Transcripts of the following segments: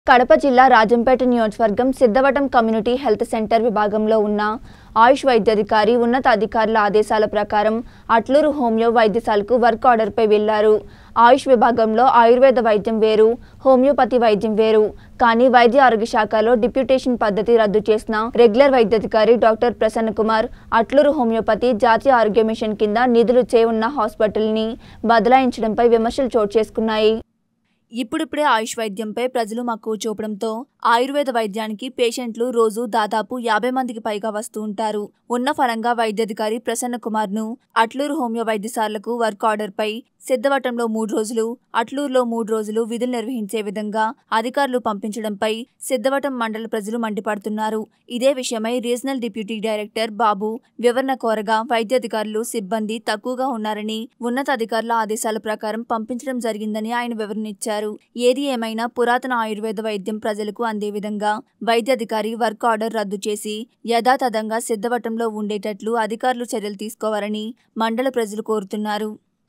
కడప జిల్లా రాజంపేట నియోజకవర్గం Siddhavatam community health centre విభాగంలో ఉన్న ఆయుష్ వైద్యాధికారి ఉన్నతాధికారుల ఆదేశాల ప్రకారం అట్లూరు హోమియో వైద్యశాలకు వర్క్ ఆర్డర్పై వెళ్లారు. ఆయుష్ విభాగంలో ఆయుర్వేద వైద్యం వేరు, హోమియోపతి వైద్యం వేరు. కానీ వైద్య ఆరోగ్య శాఖలో డిప్యూటేషన్ పద్ధతి రద్దు చేసిన రెగ్యులర్ వైద్యాధికారి డాక్టర్ ప్రసన్న కుమార్ అట్లూరు హోమియోపతి జాతీయ ఆరోగ్య మిషన్ కింద నిధులు చేయున్న హాస్పిటల్ని బదలాయించడంపై విమర్శలు చోటు చేసుకున్నాయి. ఇప్పుడిప్పుడే ఆయుష్ వైద్యంపై ప్రజలు మక్కువ చూపడంతో ఆయుర్వేద వైద్యానికి పేషెంట్లు రోజు దాదాపు 50 మందికి పైగా వస్తూ ఉంటారు. ఉన్న ఫలంగా వైద్యాధికారి ప్రసన్న కుమార్ను అట్లూరు హోమియో వైద్యశాలకు వర్క్ ఆర్డర్పై సిద్ధవటంలో 3 రోజులు, అట్లూరులో 3 రోజులు విధులు నిర్వహించే విధంగా అధికారులు పంపించడంపై సిద్ధవటం మండల ప్రజలు మండిపడుతున్నారు. ఇదే విషయమై రీజనల్ డిప్యూటీ డైరెక్టర్ బాబు వివరణ కోరగా వైద్యాధికారులు సిబ్బంది తక్కువగా ఉన్నారని, ఉన్నతాధికారుల ఆదేశాల ప్రకారం పంపించడం జరిగిందని ఆయన వివరణిచ్చారు. ఏది ఏమైనా పురాతన ఆయుర్వేద వైద్యం ప్రజలకు అందే విధంగా వైద్యాధికారి వర్క్ ఆర్డర్ రద్దు చేసి యథాతథంగా సిద్ధవటంలో ఉండేటట్లు అధికారులు చర్యలు తీసుకోవాలని మండల ప్రజలు కోరుతున్నారు.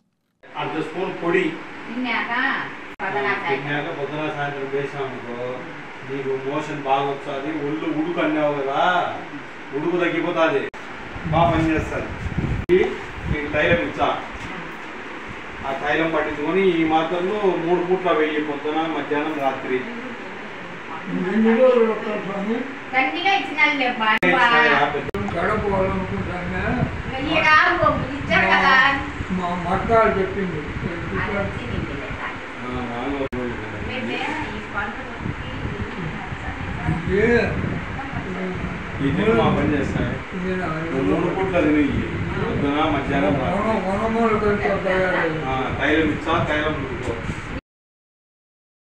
మోషన్ బాగా వస్తుంది, ఒళ్ళు ఉడుకు అన్నావు కదా, ఉడుకు తగ్గిపోతుంది, బాగా పనిచేస్తుంది. తైలం ఇచ్చా, ఆ తైలం పట్టించుకొని ఈ మాత్రంలో 3 పూట్ల వెయ్యి, పొద్దున మధ్యాహ్నం రాత్రి. మర్దాలు చెప్పింది పని చేస్తాయి. 3 పూట్ల తిని పొద్దున మధ్యాహ్నం తైలం ఇచ్చా, తైలం